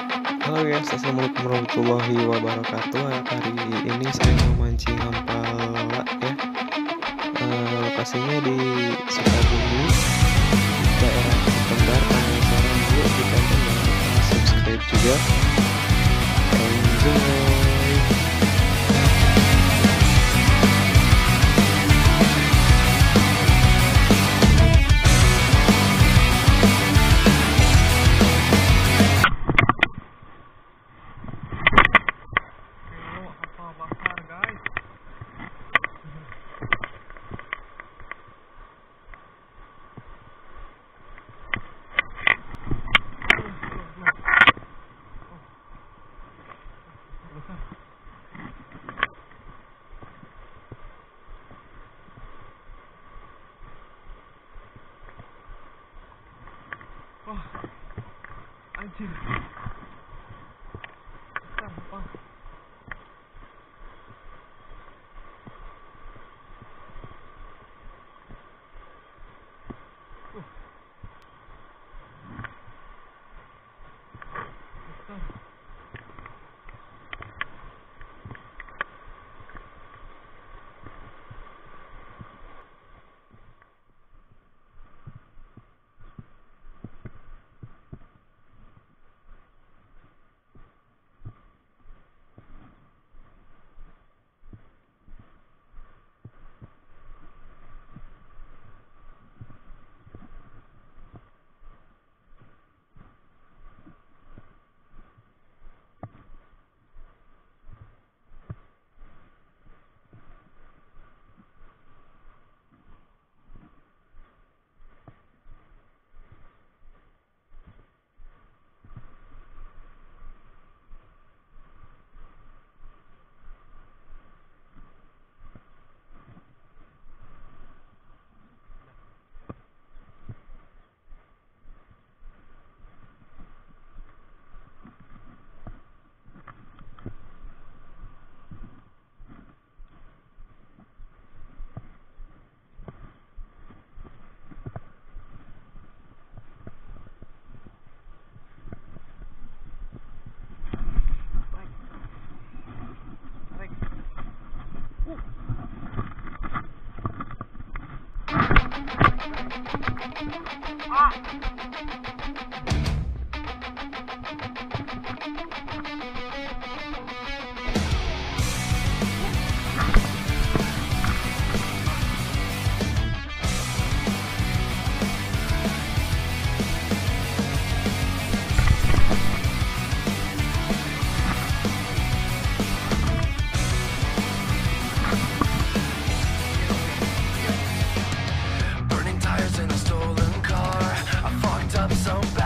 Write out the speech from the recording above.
Halo guys, assalamualaikum warahmatullahi wabarakatuh. Hari ini saya mau mancing hampala ya. Lokasinya di Sukabumi, daerah Kendar. Penasaran yuk kita tonton dan subscribe juga. Enjoy. Wah, anjir. Besar, wah. Besar. Burning tires in a stolen car. I fucked up so bad.